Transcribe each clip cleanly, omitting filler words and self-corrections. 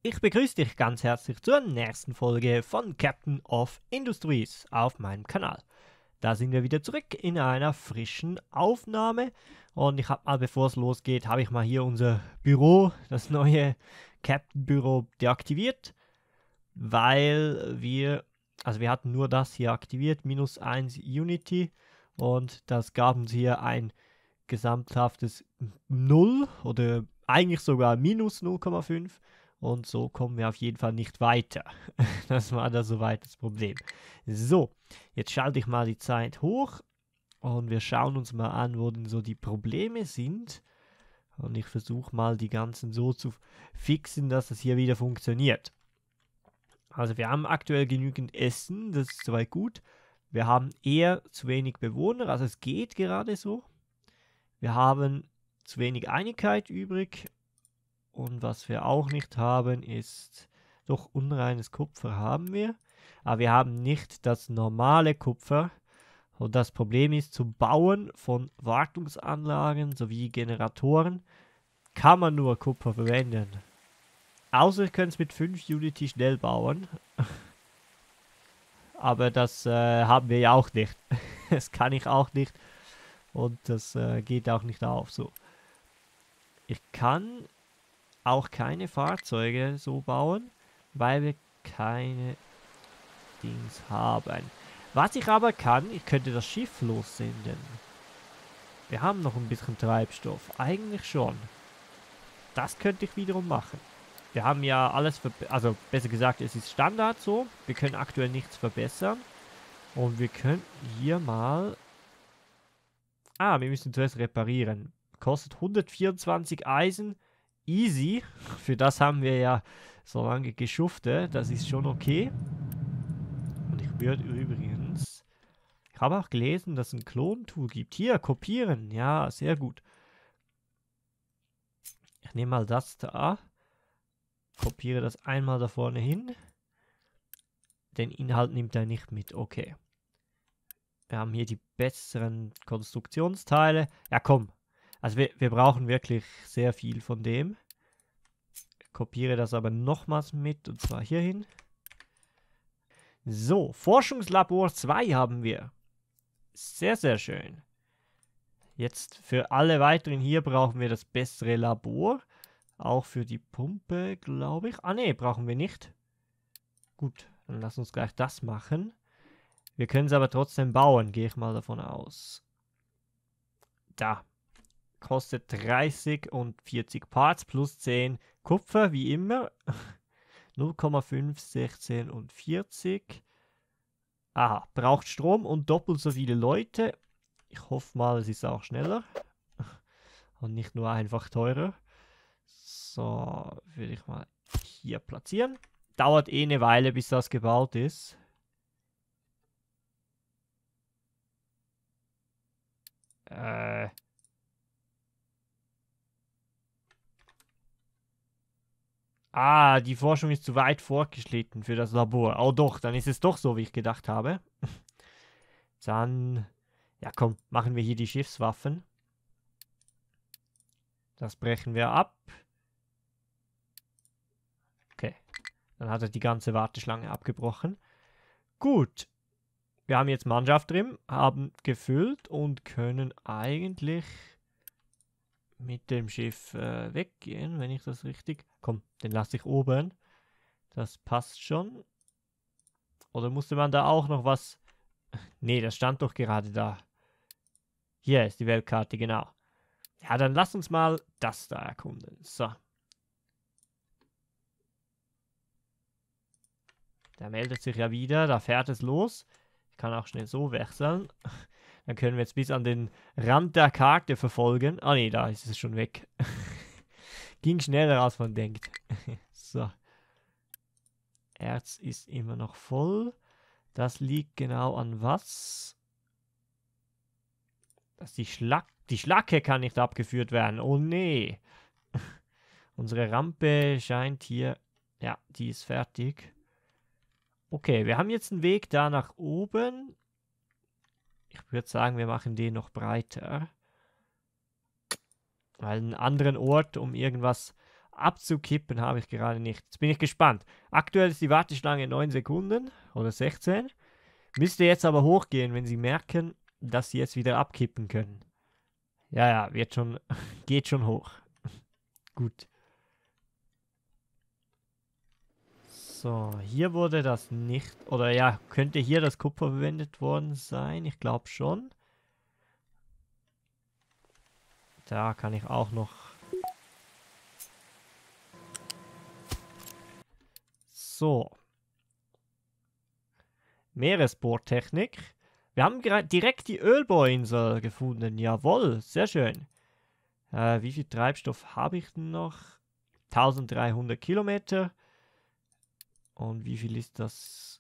Ich begrüße dich ganz herzlich zur nächsten Folge von Captain of Industries auf meinem Kanal. Da sind wir wieder zurück in einer frischen Aufnahme und ich habe mal, bevor es losgeht, habe ich mal hier unser Büro, das neue Captain Büro deaktiviert, weil wir hatten nur das hier aktiviert, -1 Unity, und das gab uns hier ein gesamthaftes 0 oder eigentlich sogar minus 0,5. Und so kommen wir auf jeden Fall nicht weiter. Das war da soweit das Problem. So, jetzt schalte ich mal die Zeit hoch und wir schauen uns mal an, wo denn so die Probleme sind. Und ich versuche mal die ganzen so zu fixen, dass das hier wieder funktioniert. Also wir haben aktuell genügend Essen, das ist soweit gut. Wir haben eher zu wenig Bewohner, also es geht gerade so. Wir haben zu wenig Einigkeit übrig. Und was wir auch nicht haben, ist, doch unreines Kupfer haben wir, aber wir haben nicht das normale Kupfer. Und das Problem ist, zum Bauen von Wartungsanlagen sowie Generatoren kann man nur Kupfer verwenden. Außer ich könnte es mit 5 Unity schnell bauen. Aber das haben wir ja auch nicht. Das kann ich auch nicht. Und das geht auch nicht auf. So. Ich kann auch keine Fahrzeuge so bauen, weil wir keine Dings haben. Was ich aber kann, ich könnte das Schiff lossenden. Wir haben noch ein bisschen Treibstoff. Eigentlich schon. Das könnte ich wiederum machen. Wir haben ja alles, also besser gesagt, es ist Standard so. Wir können aktuell nichts verbessern. Und wir könnten hier mal... wir müssen zuerst reparieren. Kostet 124 Eisen. Easy. Für das haben wir ja so lange geschuftet. Das ist schon okay. Und ich würde übrigens... Ich habe auch gelesen, dass es ein Klon-Tool gibt. Hier, kopieren. Ja, sehr gut. Ich nehme mal das da. Kopiere das einmal da vorne hin. Den Inhalt nimmt er nicht mit. Okay. Wir haben hier die besseren Konstruktionsteile. Ja, komm. Also wir brauchen wirklich sehr viel von dem. Ich kopiere das aber nochmals mit, und zwar hierhin. So, Forschungslabor 2 haben wir. Sehr, sehr schön. Jetzt für alle weiteren hier brauchen wir das bessere Labor. Auch für die Pumpe, glaube ich. Ah, ne, brauchen wir nicht. Gut, dann lass uns gleich das machen. Wir können es aber trotzdem bauen, gehe ich mal davon aus. Da. Kostet 30 und 40 Parts plus 10 Kupfer, wie immer. 0,5, 16 und 40. Aha, braucht Strom und doppelt so viele Leute. Ich hoffe mal, es ist auch schneller. Und nicht nur einfach teurer. So, würde ich mal hier platzieren. Dauert eh eine Weile, bis das gebaut ist. Die Forschung ist zu weit fortgeschritten für das Labor. Oh doch, dann ist es doch so, wie ich gedacht habe. Dann, ja komm, machen wir hier die Schiffswaffen. Das brechen wir ab. Okay, dann hat er die ganze Warteschlange abgebrochen. Gut, wir haben jetzt Mannschaft drin, haben gefüllt und können eigentlich mit dem Schiff weggehen, wenn ich das richtig... Komm, den lasse ich oben. Das passt schon. Oder musste man da auch noch was... Nee, das stand doch gerade da. Hier ist die Weltkarte, genau. Ja, dann lass uns mal das da erkunden. So. Der meldet sich ja wieder, da fährt es los. Ich kann auch schnell so wechseln. Dann können wir jetzt bis an den Rand der Karte verfolgen. Ah ne, da ist es schon weg. Ging schneller, als man denkt. So. Erz ist immer noch voll. Das liegt genau an was? Dass die Schlacke kann nicht abgeführt werden. Oh nee. Unsere Rampe scheint hier... Ja, die ist fertig. Okay, wir haben jetzt einen Weg da nach oben. Ich würde sagen, wir machen den noch breiter. Weil einen anderen Ort, um irgendwas Abzukippen habe ich gerade nicht. Jetzt bin ich gespannt. Aktuell ist die Warteschlange 9 Sekunden oder 16. Müsste jetzt aber hochgehen, wenn sie merken, dass sie jetzt wieder abkippen können. Ja, ja, wird schon, geht schon hoch. Gut. So, hier wurde das nicht, oder ja, könnte hier das Kupfer verwendet worden sein? Ich glaube schon. Da kann ich auch noch... So. Meeresbohrtechnik. Wir haben direkt die Ölbohrinsel gefunden. Jawohl, sehr schön. Wie viel Treibstoff habe ich denn noch? 1300 Kilometer. Und wie viel ist das?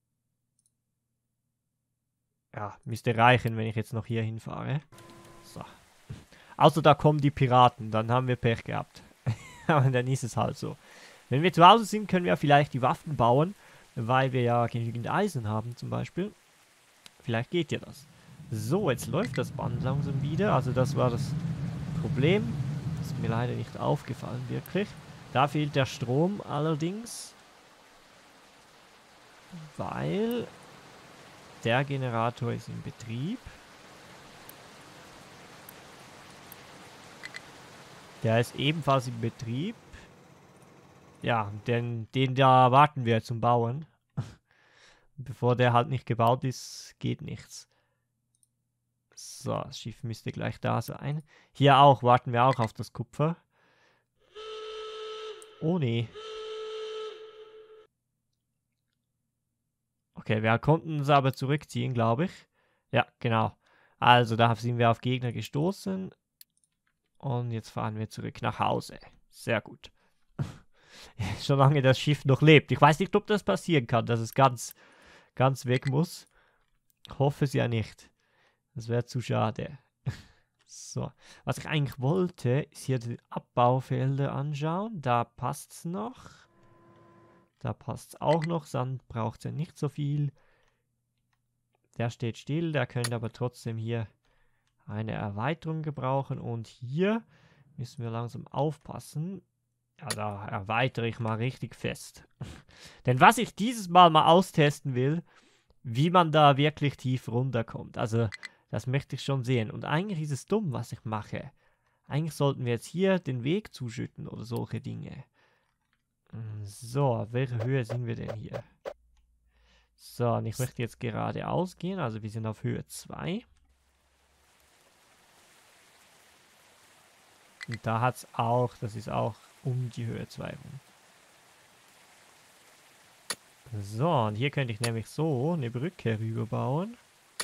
Ja, müsste reichen, wenn ich jetzt noch hier hinfahre. So. Außer da kommen die Piraten, dann haben wir Pech gehabt. Aber dann ist es halt so. Wenn wir zu Hause sind, können wir vielleicht die Waffen bauen, weil wir ja genügend Eisen haben zum Beispiel. Vielleicht geht ja das. So, jetzt läuft das Band langsam wieder. Also das war das Problem. Ist mir leider nicht aufgefallen, wirklich. Da fehlt der Strom allerdings. Weil der Generator ist in Betrieb. Der ist ebenfalls in Betrieb. Ja, den da warten wir zum Bauen. Bevor der halt nicht gebaut ist, geht nichts. So, das Schiff müsste gleich da sein. Hier auch, warten wir auch auf das Kupfer. Oh nee. Okay, wir konnten uns aber zurückziehen, glaube ich. Ja, genau. Also, da sind wir auf Gegner gestoßen. Und jetzt fahren wir zurück nach Hause. Sehr gut. Solange das Schiff noch lebt. Ich weiß nicht, ob das passieren kann, dass es ganz weg muss. Ich hoffe es ja nicht. Das wäre zu schade. So. Was ich eigentlich wollte, ist hier die Abbaufelder anschauen. Da passt es noch. Da passt es auch noch. Sand braucht es ja nicht so viel. Der steht still. Der könnte aber trotzdem hier eine Erweiterung gebrauchen. Und hier müssen wir langsam aufpassen. Ja, da erweitere ich mal richtig fest. Denn was ich dieses Mal austesten will, wie man da wirklich tief runterkommt. Also, das möchte ich schon sehen. Und eigentlich ist es dumm, was ich mache. Eigentlich sollten wir jetzt hier den Weg zuschütten oder solche Dinge. So, auf welcher Höhe sind wir denn hier? So, und ich möchte jetzt geradeaus gehen. Also, wir sind auf Höhe 2. Und da hat es auch, das ist auch um die Höhe 2 rum. So, und hier könnte ich nämlich so eine Brücke rüber bauen.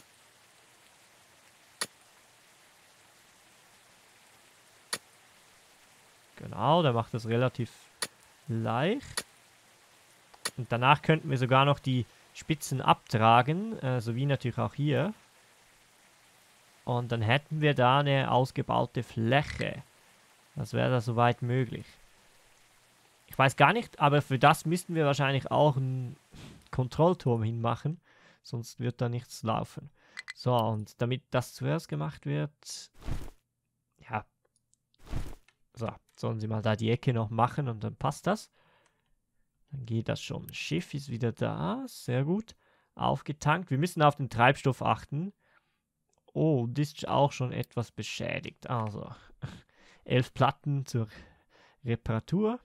Genau, der macht das relativ leicht. Und danach könnten wir sogar noch die Spitzen abtragen, sowie natürlich auch hier. Und dann hätten wir da eine ausgebaute Fläche. Das wäre da soweit möglich. Ich weiß gar nicht, aber für das müssten wir wahrscheinlich auch einen Kontrollturm hinmachen. Sonst wird da nichts laufen. So, und damit das zuerst gemacht wird... Ja. So, sollen sie mal da die Ecke noch machen und dann passt das. Dann geht das schon. Schiff ist wieder da. Sehr gut. Aufgetankt. Wir müssen auf den Treibstoff achten. Oh, das ist auch schon etwas beschädigt. Also, 11 Platten zur Reparatur.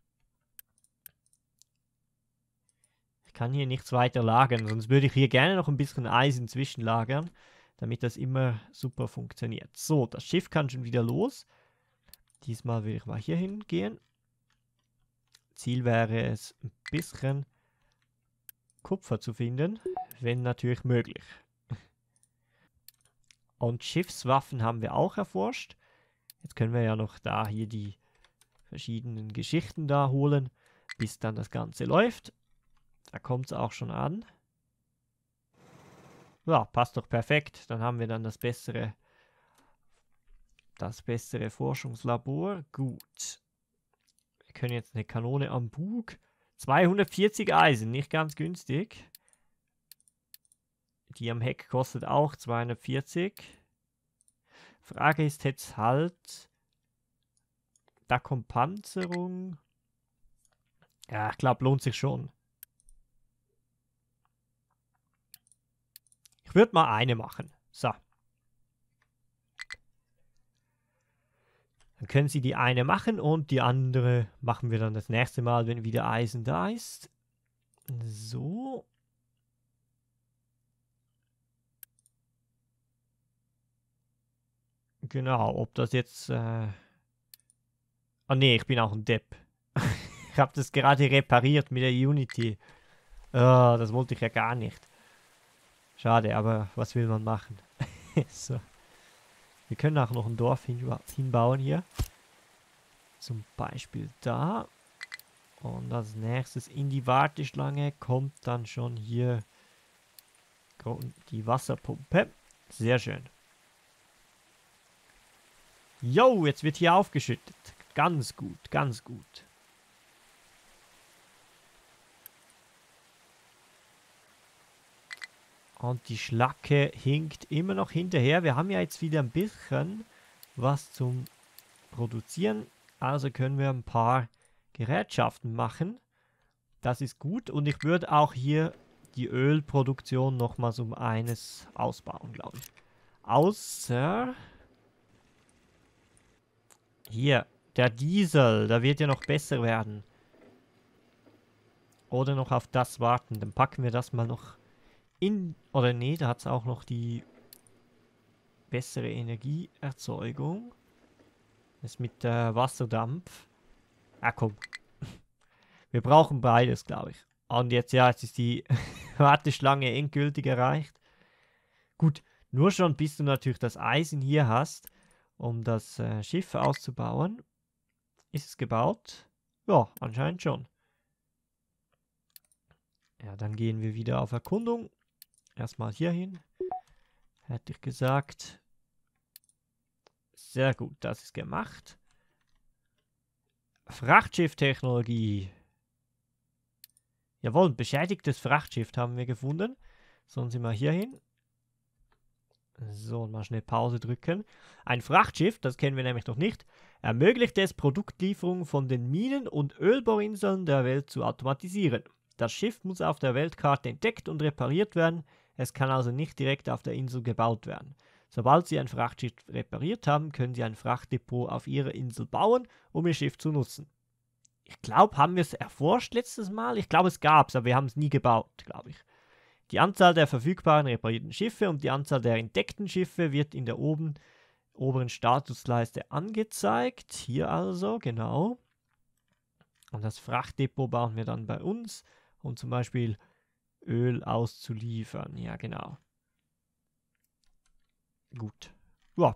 Ich kann hier nichts weiter lagern, sonst würde ich hier gerne noch ein bisschen Eisen zwischenlagern, damit das immer super funktioniert. So, das Schiff kann schon wieder los. Diesmal will ich mal hier hingehen. Ziel wäre es, ein bisschen Kupfer zu finden, wenn natürlich möglich. Und Schiffswaffen haben wir auch erforscht. Jetzt können wir ja noch da hier die verschiedenen Geschichten da holen, bis dann das Ganze läuft. Da kommt es auch schon an. Ja, passt doch perfekt. Dann haben wir dann das bessere Forschungslabor. Gut. Wir können jetzt eine Kanone am Bug. 240 Eisen, nicht ganz günstig. Die am Heck kostet auch 240. Frage ist jetzt halt, Da kommt Panzerung. Ja, ich glaube, lohnt sich schon. Ich würde mal eine machen. So. Dann können Sie die eine machen und die andere machen wir dann das nächste Mal, wenn wieder Eisen da ist. So. Genau, ob das jetzt... Oh nee, ich bin auch ein Depp. Ich habe das gerade repariert mit der Unity. Oh, das wollte ich ja gar nicht. Schade, aber was will man machen? So. Wir können auch noch ein Dorf hinbauen hier. Zum Beispiel da. Und als nächstes in die Warteschlange kommt dann schon hier die Wasserpumpe. Sehr schön. Jo, jetzt wird hier aufgeschüttet. Ganz gut, ganz gut. Und die Schlacke hinkt immer noch hinterher. Wir haben ja jetzt wieder ein bisschen was zum Produzieren. Also können wir ein paar Gerätschaften machen. Das ist gut. Und ich würde auch hier die Ölproduktion nochmals um eines ausbauen, glaube ich. Außer... Hier, der Diesel. Der wird ja noch besser werden. Oder noch auf das warten. Dann packen wir das mal noch in... Oder nee, da hat es auch noch die bessere Energieerzeugung. Das mit Wasserdampf. Ah, komm. Wir brauchen beides, glaube ich. Und jetzt, ja, jetzt ist die Warteschlange endgültig erreicht. Gut, nur schon, bis du natürlich das Eisen hier hast, um das Schiff auszubauen. Ist es gebaut? Ja, anscheinend schon. Ja, dann gehen wir wieder auf Erkundung. Erstmal hier hin. Hätte ich gesagt. Sehr gut, das ist gemacht. Frachtschiff-Technologie. Jawohl, ein beschädigtes Frachtschiff haben wir gefunden. Sollen Sie mal hier hin. So, mal schnell Pause drücken. Ein Frachtschiff, das kennen wir nämlich noch nicht, ermöglicht es, Produktlieferungen von den Minen- und Ölbohrinseln der Welt zu automatisieren. Das Schiff muss auf der Weltkarte entdeckt und repariert werden. Es kann also nicht direkt auf der Insel gebaut werden. Sobald Sie ein Frachtschiff repariert haben, können Sie ein Frachtdepot auf Ihrer Insel bauen, um Ihr Schiff zu nutzen. Ich glaube, haben wir es erforscht letztes Mal? Ich glaube, es gab es, aber wir haben es nie gebaut, glaube ich. Die Anzahl der verfügbaren reparierten Schiffe und die Anzahl der entdeckten Schiffe wird in der oberen Statusleiste angezeigt. Hier also, genau. Und das Frachtdepot bauen wir dann bei uns, um zum Beispiel Öl auszuliefern. Ja, genau. Gut. Ja.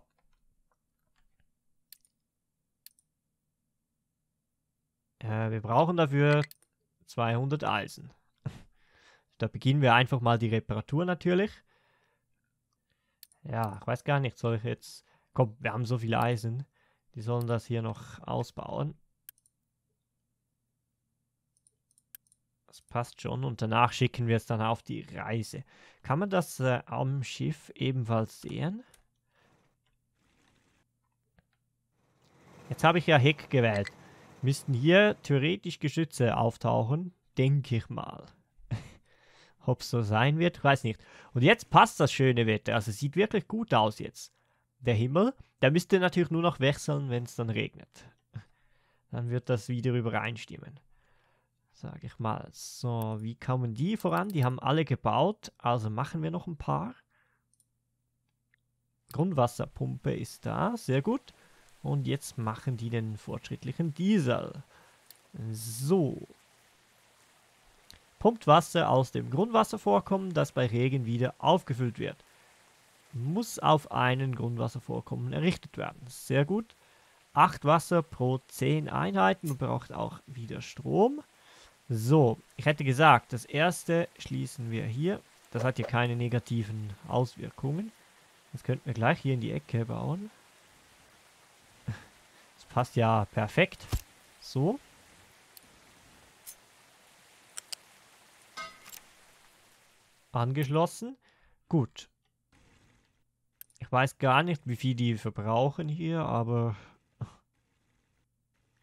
Wir brauchen dafür 200 Eisen. Da beginnen wir einfach mal die Reparatur natürlich. Ja, ich weiß gar nicht, soll ich jetzt... Komm, wir haben so viel Eisen. Die sollen das hier noch ausbauen. Das passt schon. Und danach schicken wir es dann auf die Reise. Kann man das am Schiff ebenfalls sehen? Jetzt habe ich ja Heck gewählt. Müssten hier theoretisch Geschütze auftauchen? Denke ich mal. Ob es so sein wird, ich weiß nicht. Und jetzt passt das schöne Wetter. Also es sieht wirklich gut aus jetzt. Der Himmel, der müsste natürlich nur noch wechseln, wenn es dann regnet. Dann wird das wieder übereinstimmen. Sage ich mal. So, wie kommen die voran? Die haben alle gebaut. Also machen wir noch ein paar. Grundwasserpumpe ist da. Sehr gut. Und jetzt machen die den fortschrittlichen Diesel. So. Pumpt Wasser aus dem Grundwasservorkommen, das bei Regen wieder aufgefüllt wird. Muss auf einen Grundwasservorkommen errichtet werden. Sehr gut. 8 Wasser pro 10 Einheiten und braucht auch wieder Strom. So, ich hätte gesagt, das erste schließen wir hier. Das hat hier keine negativen Auswirkungen. Das könnten wir gleich hier in die Ecke bauen. Das passt ja perfekt. So. Angeschlossen. Gut. Ich weiß gar nicht, wie viel die verbrauchen hier, aber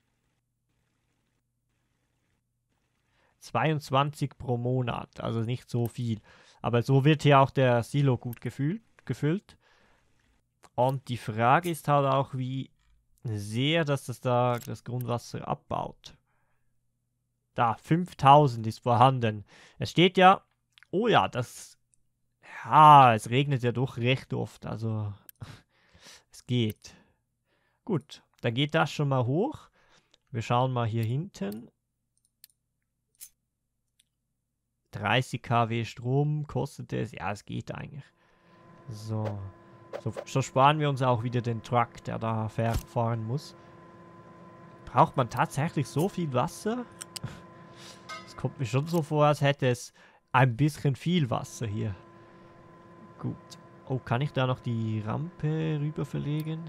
22 pro Monat, also nicht so viel. Aber so wird hier auch der Silo gut gefüllt. Und die Frage ist halt auch, wie sehr, dass das da das Grundwasser abbaut. Da, 5000 ist vorhanden. Es steht ja, oh ja, es regnet ja doch recht oft, also es geht. Gut, dann geht das schon mal hoch. Wir schauen mal hier hinten. 30 kW Strom kostet es. Ja, es geht eigentlich. So. So sparen wir uns auch wieder den Truck, der da fahren muss. Braucht man tatsächlich so viel Wasser? Es kommt mir schon so vor, als hätte es ein bisschen viel Wasser hier. Gut. Oh, kann ich da noch die Rampe rüber verlegen?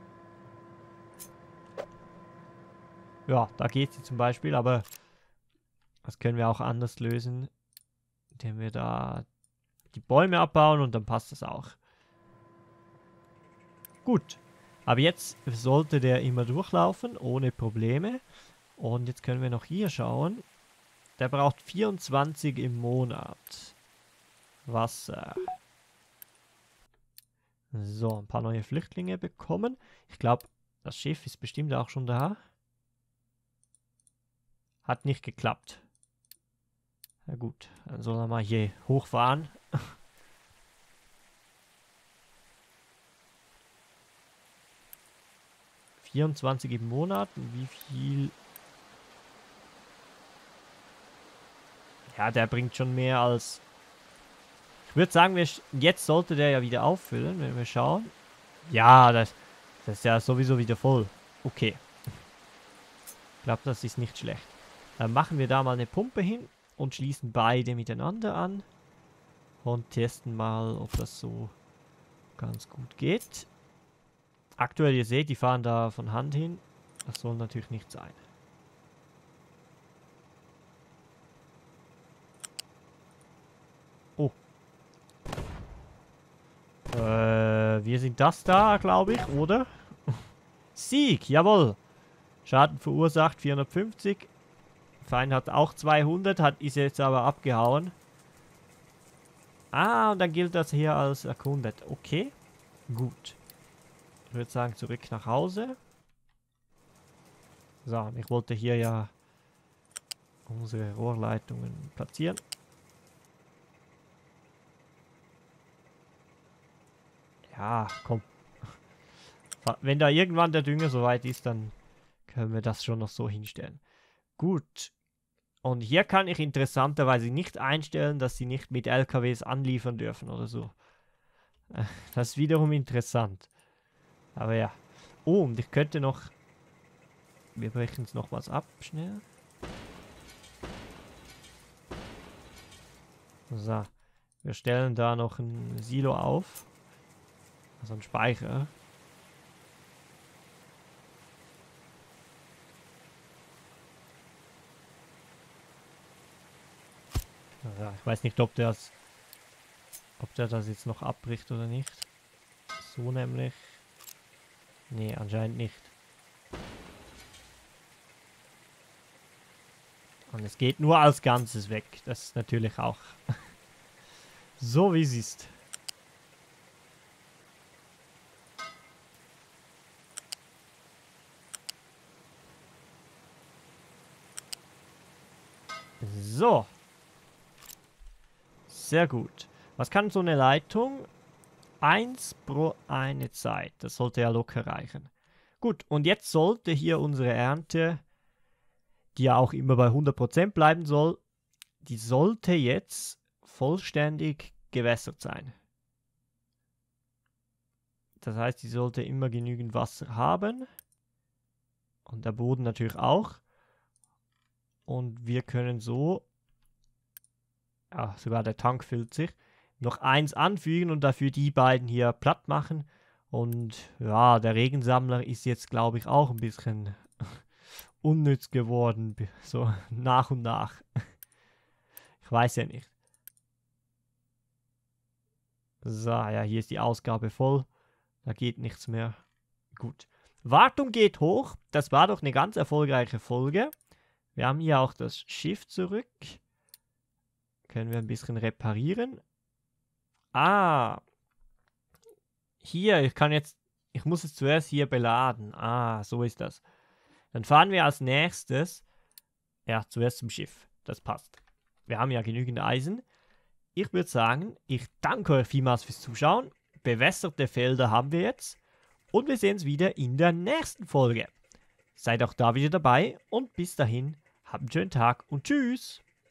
Ja, da geht sie zum Beispiel, aber das können wir auch anders lösen, indem wir da die Bäume abbauen und dann passt das auch. Gut, aber jetzt sollte der immer durchlaufen, ohne Probleme. Und jetzt können wir noch hier schauen. Der braucht 24 im Monat Wasser. So, ein paar neue Flüchtlinge bekommen. Ich glaube, das Schiff ist bestimmt auch schon da. Hat nicht geklappt. Na gut, dann soll er mal hier hochfahren. ...24 im Monat. Und wie viel... Ja, der bringt schon mehr als... Ich würde sagen, jetzt sollte der ja wieder auffüllen, wenn wir schauen. Ja, das ist ja sowieso wieder voll. Okay. Ich glaube, das ist nicht schlecht. Dann machen wir da mal eine Pumpe hin und schließen beide miteinander an. Und testen mal, ob das so ganz gut geht. Aktuell, ihr seht, die fahren da von Hand hin. Das soll natürlich nicht sein. Oh. Wir sind das da, glaube ich, oder? Sieg, jawohl. Schaden verursacht 450. Feind hat auch 200, ist jetzt aber abgehauen. Ah, und dann gilt das hier als erkundet. Okay, gut. Ich würde sagen, zurück nach Hause. So, ich wollte hier ja unsere Rohrleitungen platzieren. Ja, komm. Wenn da irgendwann der Dünger soweit ist, dann können wir das schon noch so hinstellen. Gut. Und hier kann ich interessanterweise nicht einstellen, dass sie nicht mit LKWs anliefern dürfen oder so. Das ist wiederum interessant. Aber ja. Oh, und ich könnte noch... Wir brechen es nochmals ab, schnell. So. Wir stellen da noch ein Silo auf. Also ein Speicher. Ja, ich weiß nicht, ob der das jetzt noch abbricht oder nicht. So nämlich. Nee, anscheinend nicht. Und es geht nur als Ganzes weg. Das ist natürlich auch so, wie es ist. So. Sehr gut. Was kann so eine Leitung? 1 pro eine Zeit. Das sollte ja locker reichen. Gut, und jetzt sollte hier unsere Ernte, die ja auch immer bei 100% bleiben soll, die sollte jetzt vollständig gewässert sein. Das heißt, die sollte immer genügend Wasser haben. Und der Boden natürlich auch. Und wir können so, ja, sogar der Tank füllt sich, noch 1 anfügen und dafür die beiden hier platt machen. Und ja, der Regensammler ist jetzt, glaube ich, auch ein bisschen unnütz geworden. So nach und nach. Ich weiß ja nicht. So, ja, hier ist die Ausgabe voll. Da geht nichts mehr. Gut. Wartung geht hoch. Das war doch eine ganz erfolgreiche Folge. Wir haben hier auch das Schiff zurück. Können wir ein bisschen reparieren. Ah. Hier, ich muss es zuerst hier beladen. Ah, so ist das. Dann fahren wir als nächstes, ja, zuerst zum Schiff. Das passt. Wir haben ja genügend Eisen. Ich würde sagen, ich danke euch vielmals fürs Zuschauen. Bewässerte Felder haben wir jetzt. Und wir sehen uns wieder in der nächsten Folge. Seid auch da wieder dabei und bis dahin, habt einen schönen Tag und tschüss.